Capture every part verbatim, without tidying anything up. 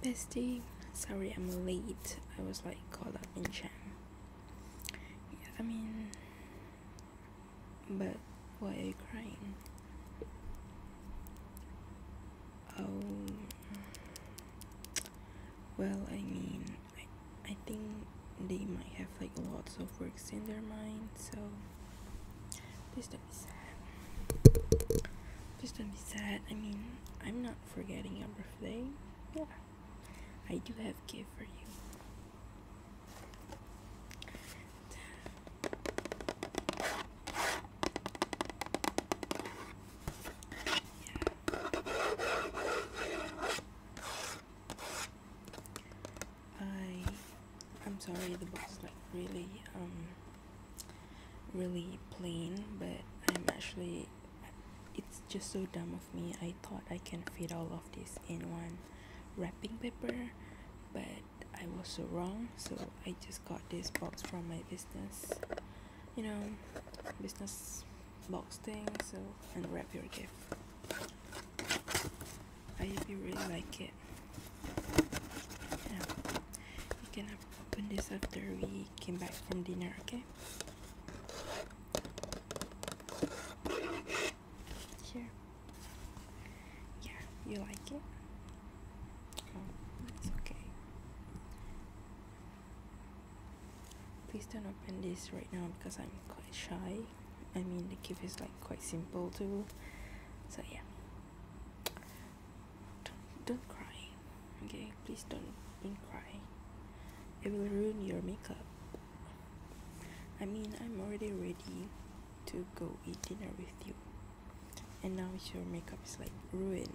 Bestie, sorry I'm late. I was like caught up in jam. Yeah, I mean, but why are you crying? Oh, well, I mean, I, I think they might have like lots of works in their mind, so please don't be sad. Please don't be sad. I mean, I'm not forgetting your birthday. Yeah, I do have a gift for you. I I'm sorry the box is like really um really plain, but I'm actually it's just so dumb of me. I thought I can fit all of this in one wrapping paper, but I was so wrong. So I just got this box from my business, you know, business box thing. So unwrap your gift. I hope you really like it. Yeah, you can open this after we came back from dinner, okay? Here. Yeah, you like it? Oh, it's okay. Please don't open this right now because I'm quite shy. I mean, the gift is like quite simple too. So yeah. Don't, don't cry. Okay, please don't, don't cry. It will ruin your makeup. I mean, I'm already ready to go eat dinner with you, and now your makeup is like ruined.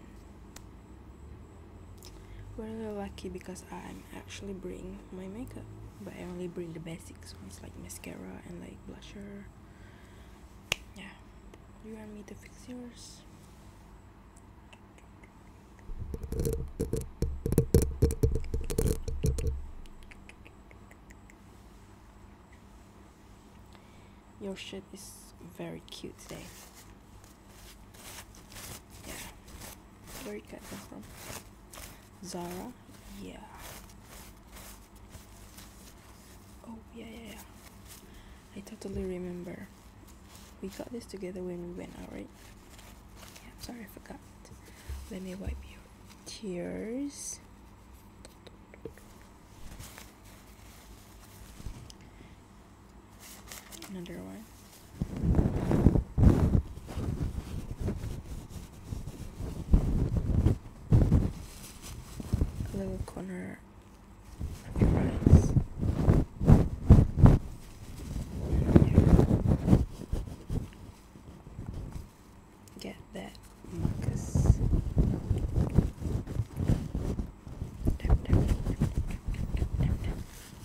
Well, you're lucky because I'm actually bring my makeup, but I only bring the basics ones like mascara and like blusher. Yeah, you want me to fix yours? Your shirt is very cute today. Yeah, where you got them from? Zara? Yeah. Oh yeah, yeah, yeah. I totally remember. We got this together when we went out, right? Yeah, I'm sorry, I forgot. Let me wipe your tears. Another one. A little corner of your eyes. Get that mucus. Tap, tap, tap, tap, tap, tap.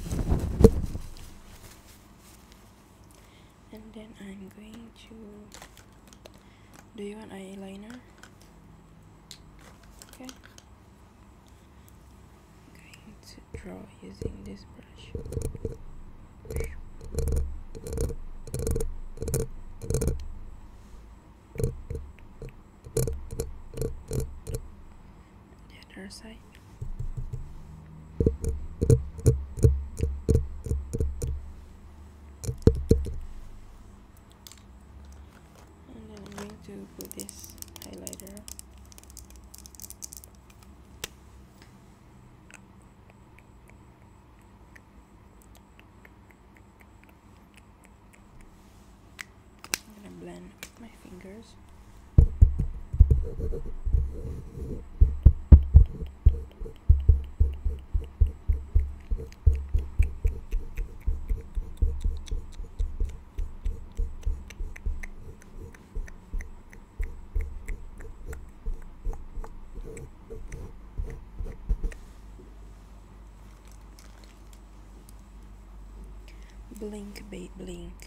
And then I'm going to. Do you want eyeliner? Okay. I'm going to draw using this brush. The other side. And then I'm going to put this highlighter. I'm gonna blend with my fingers. Blink, babe, blink.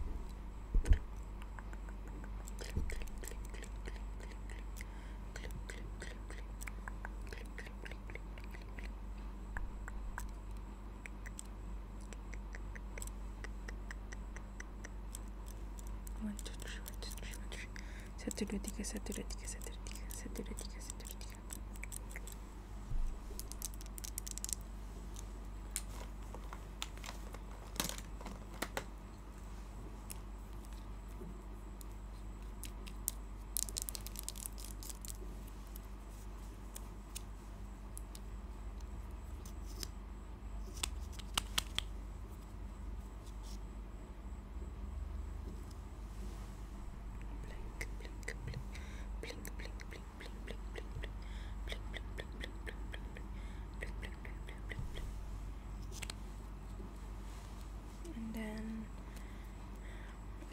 One, two, three, one, two, three, one, three. Satu, dua, tiga, satu, dua, tiga, satu, dua, tiga, satu, dua, tiga, satu, dua, tiga.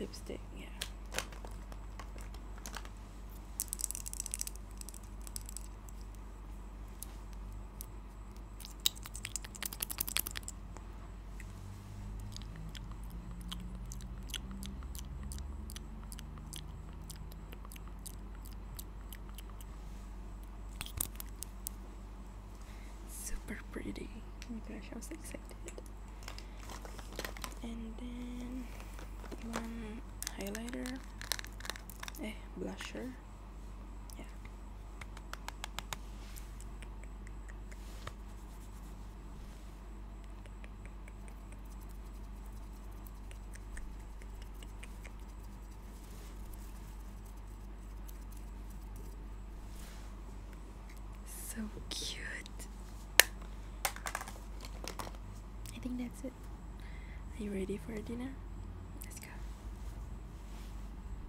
lipstick, yeah. Super pretty. Oh my gosh, I'm so excited. And then one highlighter, eh, blusher, yeah. So cute. I think that's it. Are you ready for dinner?